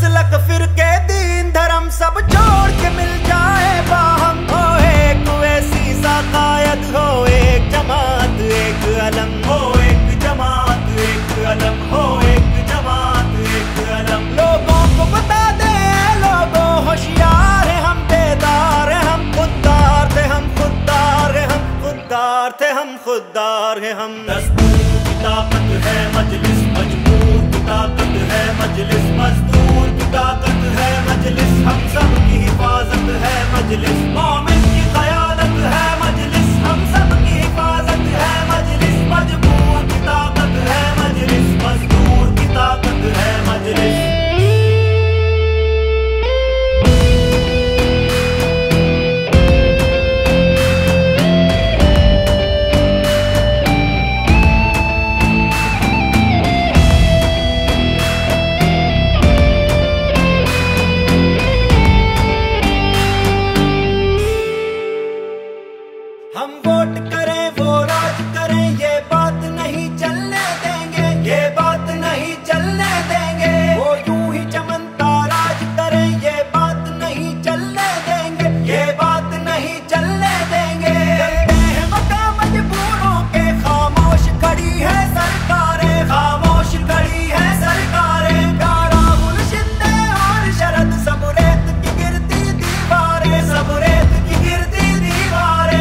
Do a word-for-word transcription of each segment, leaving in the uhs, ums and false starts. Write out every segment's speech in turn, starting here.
मसलक फिर के दीन धर्म सब छोड़ के मिल जाए बाहम। हो एक वैसी सा कायद हो, एक जमात एक अलम, हो एक जमात एक अलम, हो एक जमात एक अलम। लोगों को बता दे लोगों होशियार है, हम बेदार है, हम खुददार थे, हम खुददार है, हम खुददार थे, हम खुददार है हम। दस्तूर की ताकत है मजलिस, मजबूर की ताकत है मजलिस, मजदूर की ताकत है मजलिस, हम सब की हिफाजत है मजलिस, मोमिन की क़यादत है मजलिस, हम सब की हिफाजत है मजलिस, मजबूर की ताकत है मजलिस, मजदूर की ताकत है मजलिस। हम वोट करें वो राज करें, ये बात नहीं चलने देंगे, ये बात नहीं चलने देंगे। वो यूं ही चमनता राज करें, ये बात नहीं चलने देंगे, ये बात नहीं चलने देंगे। चलते हैं मकाम मजबूरों के, खामोश खड़ी है सरकारें, खामोश खड़ी है सरकारें। राहुल शिंदे और शरद सब रेत की गिरती दीवारें, सब रेत की गिरती दीवारें।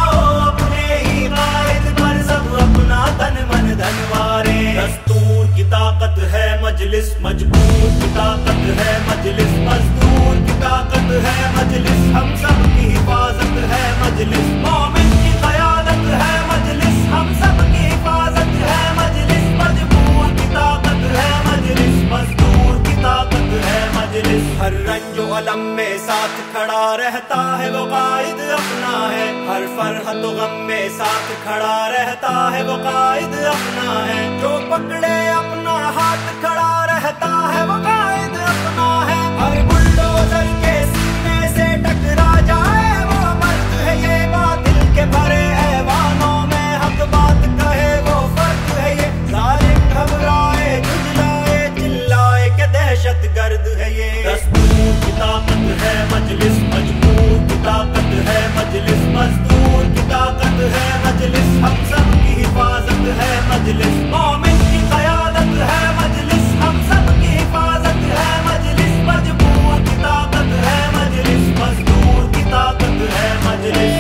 दस्तूर की ताकत है मजलिस, मजबूर की ताकत है मजलिस, मजदूर की ताकत है मजलिस, हम सब की हिफाजत है मजलिस, मोमिन की क़यादत है मजलिस, हम सब की हिफाजत है मजलिस, मजबूर की ताकत है मजलिस, मजदूर की ताकत है मजलिस। हर रंजो अलम में साथ खड़ा रहता है वो कायद अपना है, हर फरहत गम में साथ खड़ा रहता है वो कायद अपना है। जो पकड़े अपना हाथ खड़ा रहता है वो कायद अपना है। हर बुलडोजर के सीने से टकरा जाए वो मर्द है, ये बातिल के भरे ऐवानों में हक बात कहे वो फर्द है। ये जालिम घबराए झुंझलाए चिल्लाए के दहशत गर्द है ये। दस्तूर की ताकत है मजलिस, मजबूर की ताकत है मजलिस, मजदूर की ताकत है मजलिस, हम सब की हिफाजत है मजलिस, मोमिन की क़यादत है मजलिस, हम सब की हिफाजत है मजलिस, मजबूर की ताकत है मजलिस, मजदूर की ताकत है मजलिस।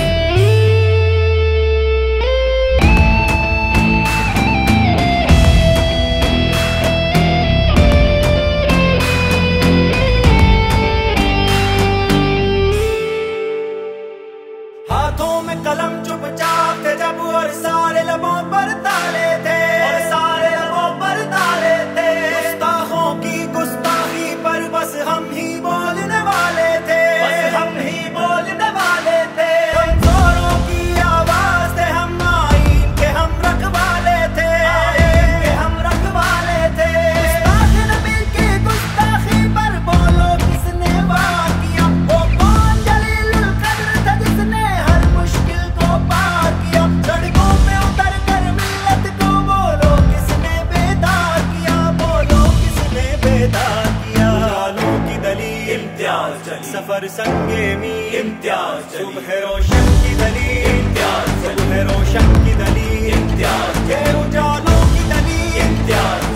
हाथों में कलम चुपचाप थे जब, और सारे लबों पर ताले थे, और सारे लबों पर ताले थे। गुस्ताखों की गुस्ताखी पर बस हम ही बोलने वाले थे, बस हम ही बोलने वाले थे। कमजोरों की आवाज थे हम, आईन के हम रखवाले थे, आईन के हम रखवाले थे। गुस्ताख नबी की गुस्ताखी पर बोलो किसने वार किया, वो कौन जलीलुल कद्र था जिसने हर मुश्किल को पार किया। सड़कों पे उतर कर मिल्लत को बोलो किसने बेदार किया, बोलो किसने बेदार किया। उजालों की दलील इम्तियाज चली, सफर संगे मी इम्तियाज चली, सुबह रोशन की दलील इम्तियाज, सुबह रोशन की दलील इम्तियाज, ये उजालों की दलील इम्तियाज।